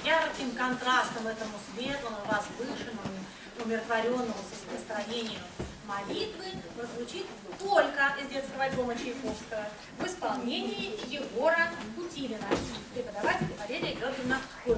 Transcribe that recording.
ярким контрастом этому светлому, возвышенному, умиротворенному настроению молитвы прозвучит полька из детского альбома Чайковского в исполнении Егора Путилина, преподавателя Валерия Георгиевна Койко.